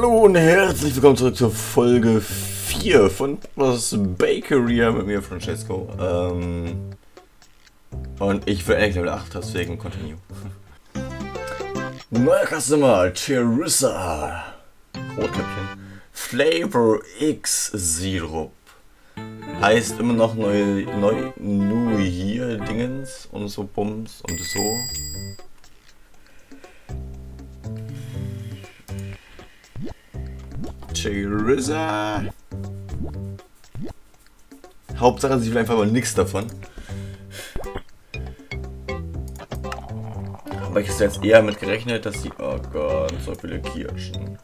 Hallo und herzlich willkommen zurück zur Folge 4 von Papa's Bakery mit mir, Francesco. Und ich will eigentlich Level 8, deswegen continue. Neuer Customer, Charissa. Rotkäppchen. Flavor X Sirup. Heißt immer noch neu hier Dingens und so Bums und so. Charissa. Hauptsache, sie will einfach mal nichts davon. Aber ich hätte jetzt eher mit gerechnet, dass sie... Oh Gott, so viele Kirschen.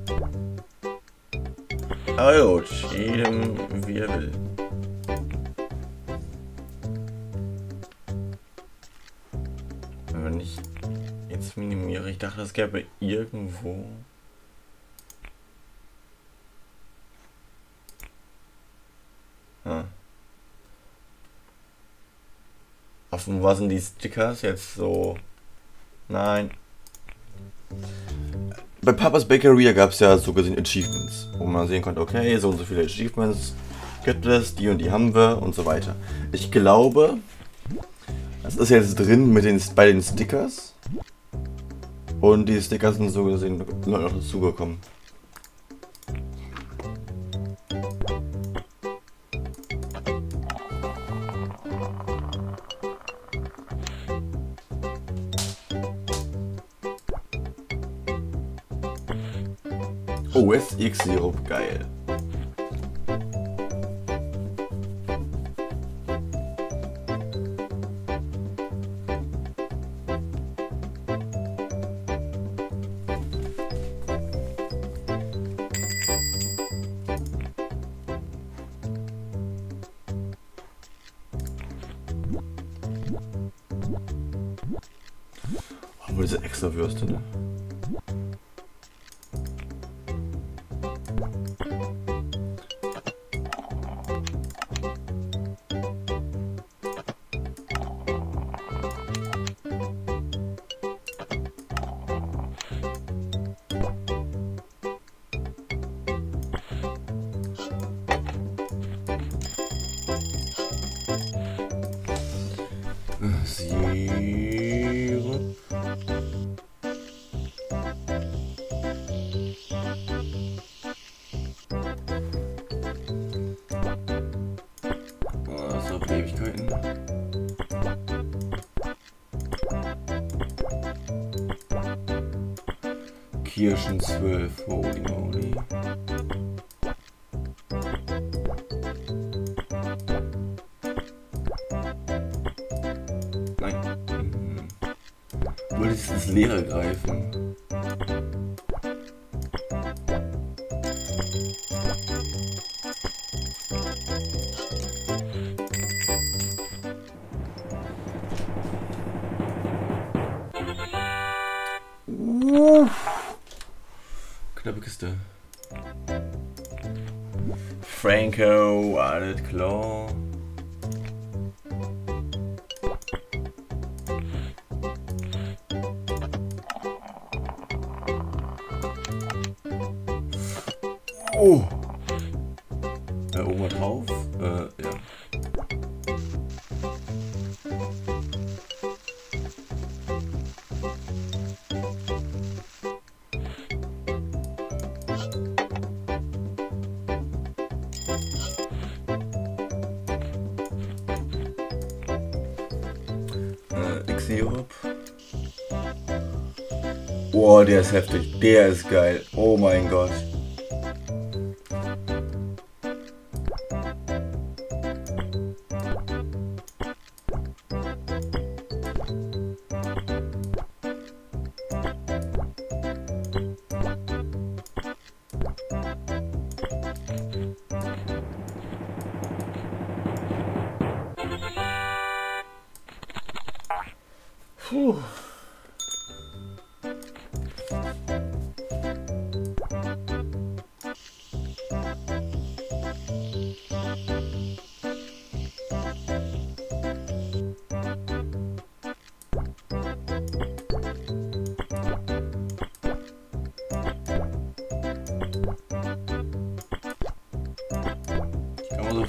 Aber gut, jedem wie er will. Wenn ich jetzt minimiere, ich dachte, es gäbe irgendwo... Offenbar sind die Stickers jetzt so... Nein. Bei Papa's Bakery gab es ja so gesehen Achievements, wo man sehen konnte, okay, so und so viele Achievements gibt es, die und die haben wir und so weiter. Ich glaube, das ist jetzt drin mit bei den Stickers und die Stickers sind so gesehen noch dazugekommen. Oh, SX-Sirup, geil. Oh, diese extra Würste, ne? Sirup. Oh, das dauert Ewigkeiten. Kirschen 12, holy moly. Wollte ich ins Leere greifen? Knappe Kiste. Franco, alles klar. Oh! Da oben drauf? Ja. X-Sirup. Oh, der ist heftig. Der ist geil. Oh mein Gott. Puh.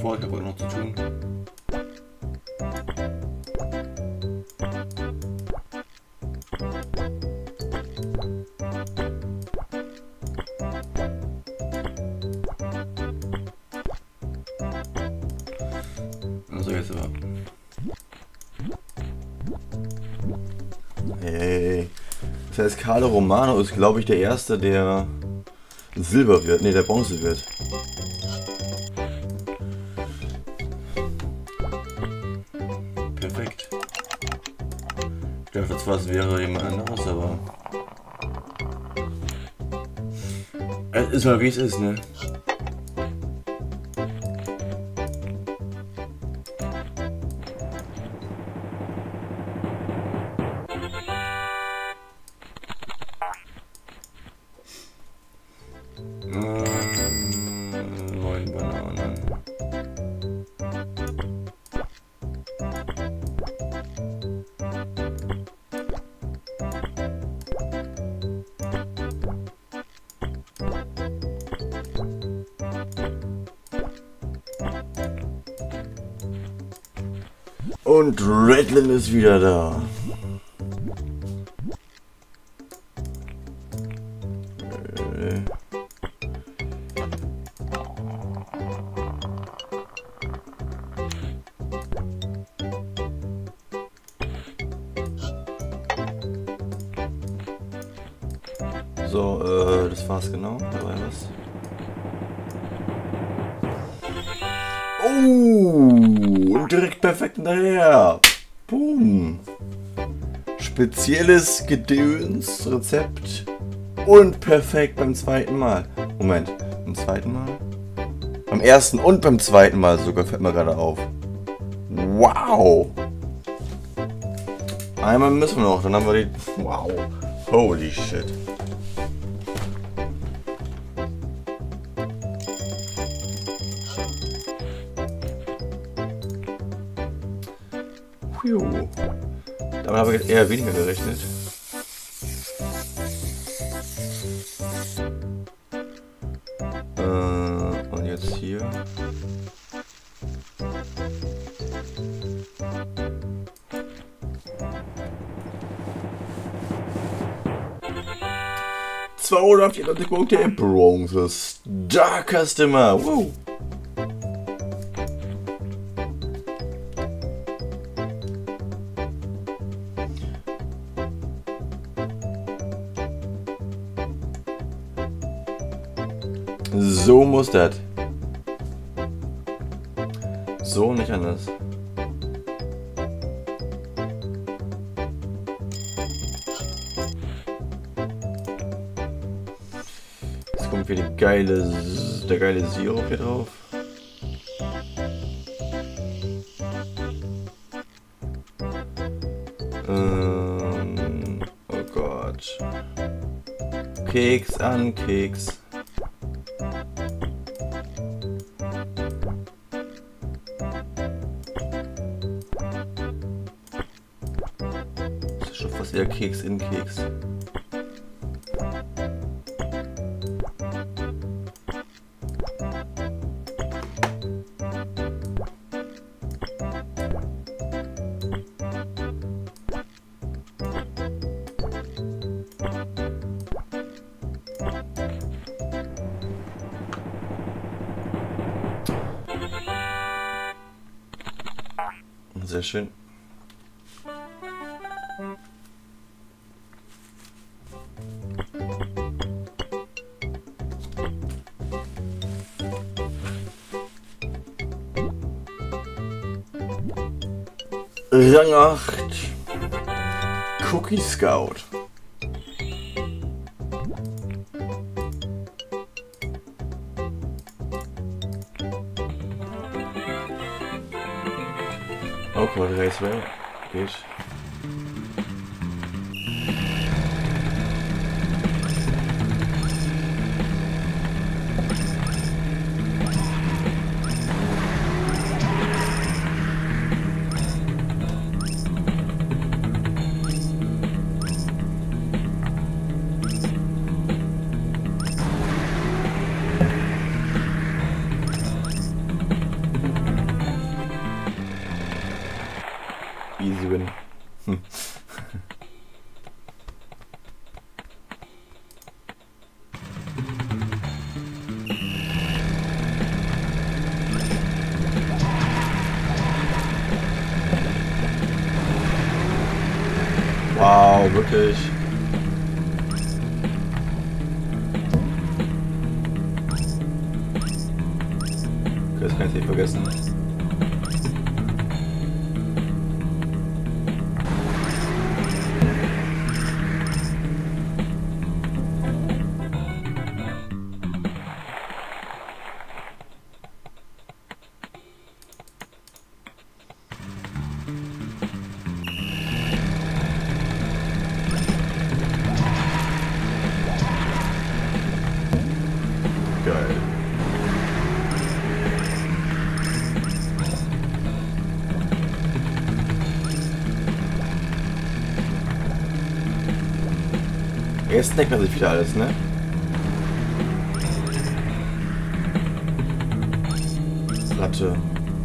vor, ich habe auch noch zu tun. Also jetzt aber. Hey. Das heißt, Carlo Romano ist, glaube ich, der Erste, der Silber wird. Ne, der Bronze wird. Perfekt. Ich dachte zwar, es wäre jemand anderes, aber... Es ist mal wie es ist, ne? Neun Bananen. Und Redlin ist wieder da. So, das war's genau. Da war was. Oh, und direkt perfekt hinterher. Boom. Spezielles Gedöns-Rezept. Und perfekt beim zweiten Mal. Moment, beim zweiten Mal? Beim ersten und beim zweiten Mal sogar, fällt mir gerade auf. Wow. Einmal müssen wir noch, dann haben wir die... Wow. Holy shit. Damit habe ich jetzt eher weniger gerechnet. Und jetzt hier. ...294 Punkte im Bronze Star Customer. Wow. So muss das. So nicht anders. Jetzt kommt wieder der geile Sirup hier drauf. Oh Gott. Keks an Keks. Fast eher Keks in Keks. Sehr schön. Rang 8 Cookie Scout. Oh, Quad Race Rail. Geht. bin. Hm. Wow, wirklich. Okay, das kann ich nicht vergessen. Geil. Jetzt deckt man sich wieder alles, ne? Latte.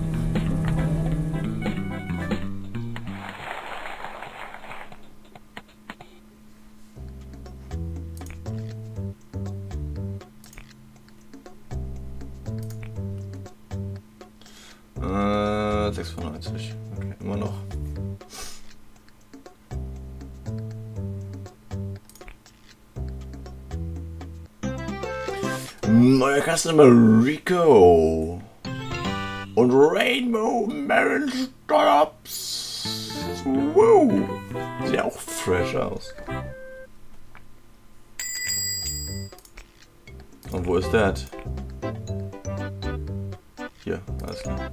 Äh, 96. Okay, immer noch. Neuer Customer Rico und Rainbow Marin Startups. Wow. Sieht ja auch fresh aus. Und wo ist der? Hier, alles klar.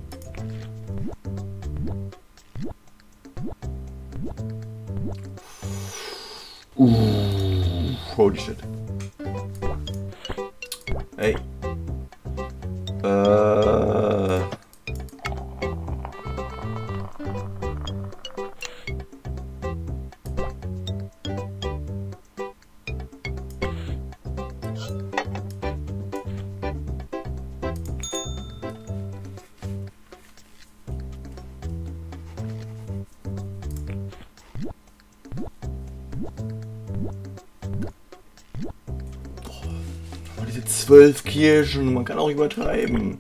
Holy shit. Hey. Diese 12 Kirschen, man kann auch übertreiben.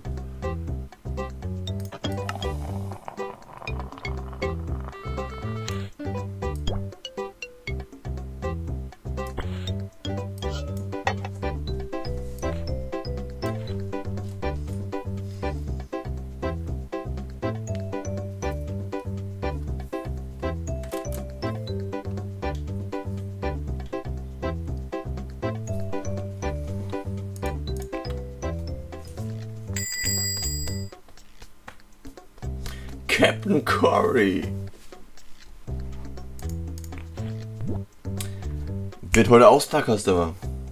Captain Cory wird heute auch Star Customer.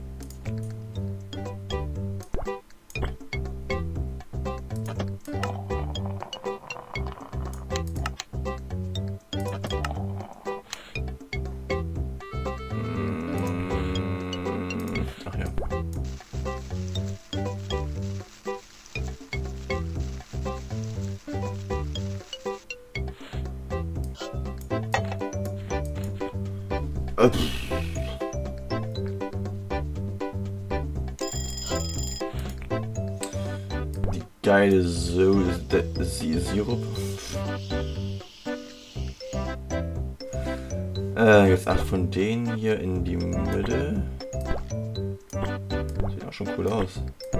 Ach ja. Die geile Sirup. Jetzt 8 von denen hier in die Mitte. Sieht auch schon cool aus.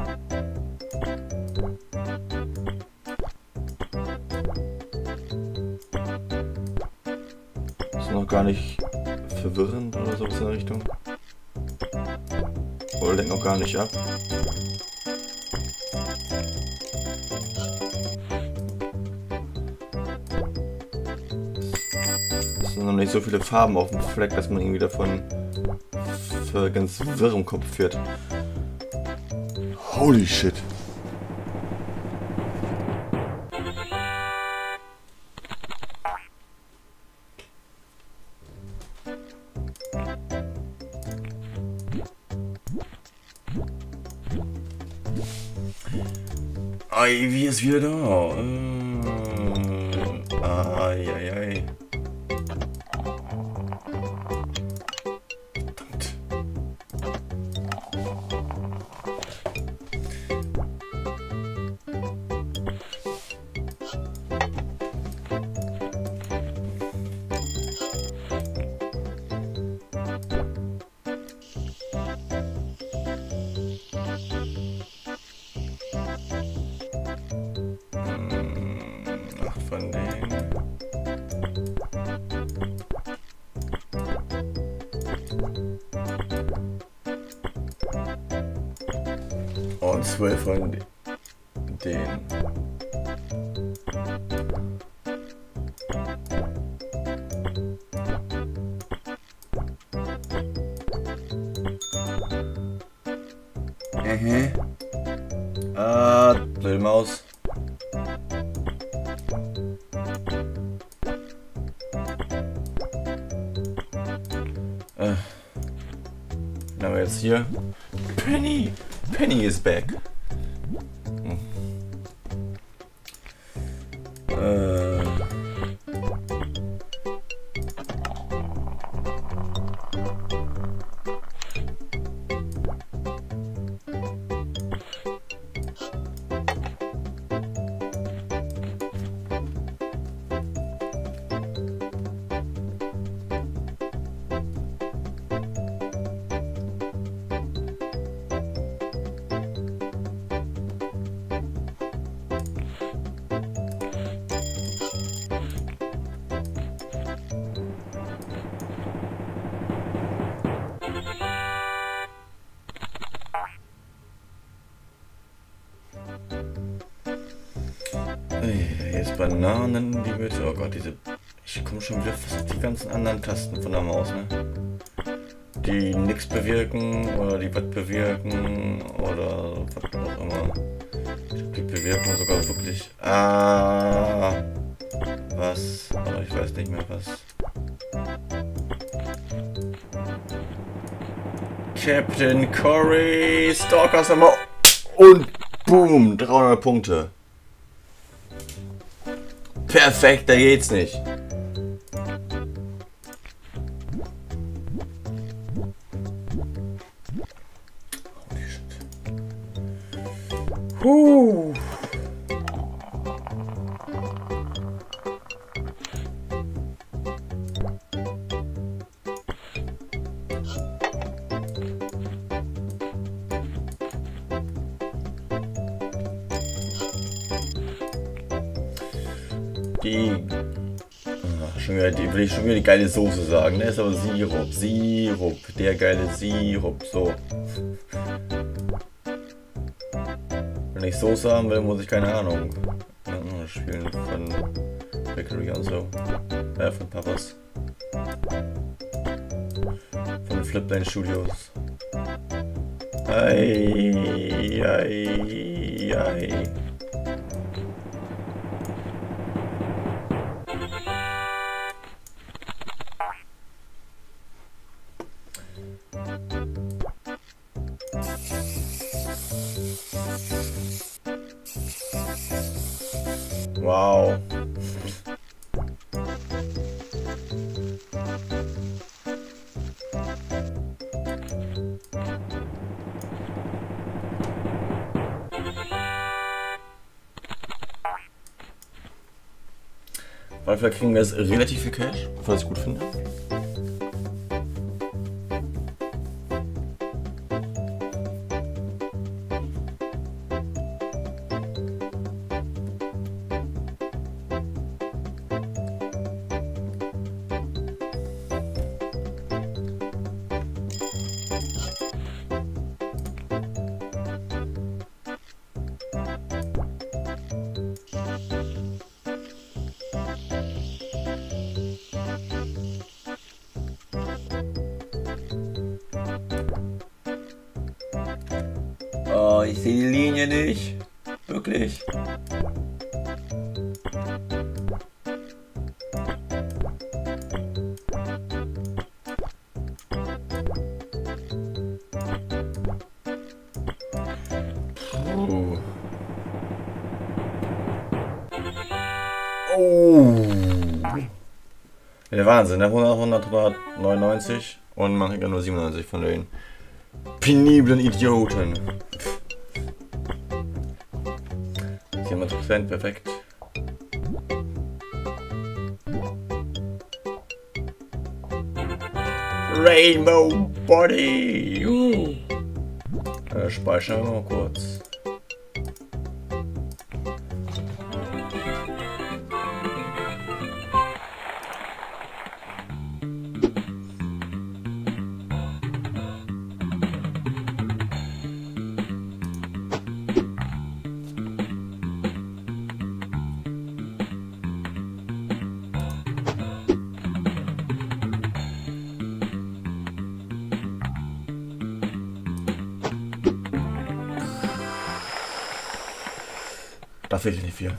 Ist noch gar nicht verwirrend oder sowas in der Richtung. Oder lenkt noch gar nicht ab. Es sind noch nicht so viele Farben auf dem Fleck, dass man irgendwie davon für ganz wirr im Kopf wird. Holy shit. Ivy ist wieder da. Ai. 12 von denen. Blöde Maus. Dann haben wir jetzt hier Penny. Penny is back. Jetzt Bananen, die wird. Oh Gott, diese. Ich komme schon wieder fast auf die ganzen anderen Tasten von der Maus, ne? Die nichts bewirken oder die was bewirken oder was auch immer. Ich hab die bewirken sogar wirklich. Was? Aber ich weiß nicht mehr was. Captain Cory, Stalkers Nummer und boom, 300 Punkte. Perfekt, da geht's nicht. Holy shit. Will ich schon wieder die geile Soße sagen, ne? Ist aber Sirup, der geile Sirup, so. Wenn ich Soße haben will, muss ich keine Ahnung spielen von Bakery und so. Von Papas. Von Flipline Studios. Ei. Wow. Weil vielleicht kriegen wir jetzt relativ viel Cash, was ich gut finde. Oh, ich sehe die Linie nicht. Wirklich. Oh. Der Wahnsinn, ne? 199 und man kriegt ja nur 97 von den peniblen Idioten. 400%, perfekt. Rainbow Body. Speichern wir mal kurz. Da fehlt nicht viel.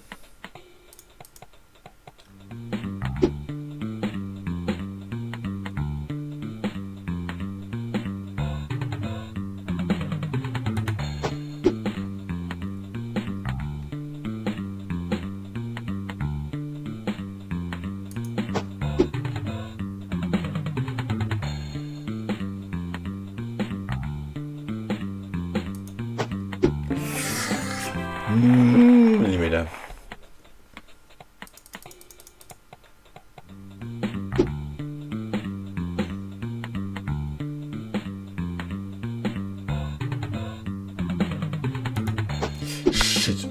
Millimeter. Shit.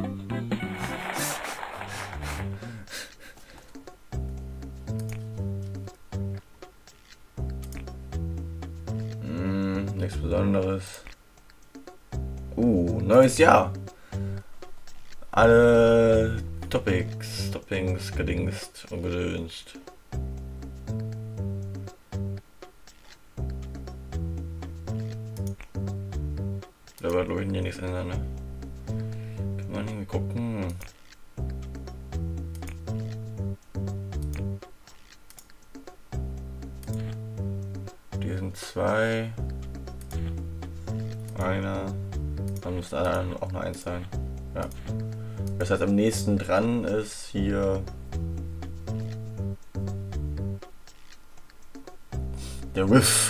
Nichts Besonderes. Neues Jahr. Alle Toppings gedingst und gedönst. Da wird glaube ich hier nichts ändern, ne? Kann man irgendwie gucken. Die sind 2. Einer. Dann müsste auch noch 1 sein. Ja. Das heißt, am nächsten dran ist hier der Whiff.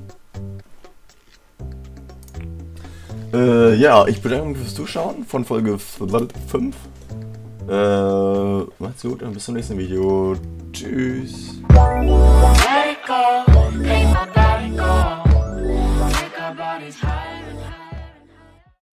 Ja, ich bedanke mich fürs Zuschauen von Folge 5. Macht's gut und bis zum nächsten Video. Tschüss. Let it go, make my body go. Take our bodies higher and higher.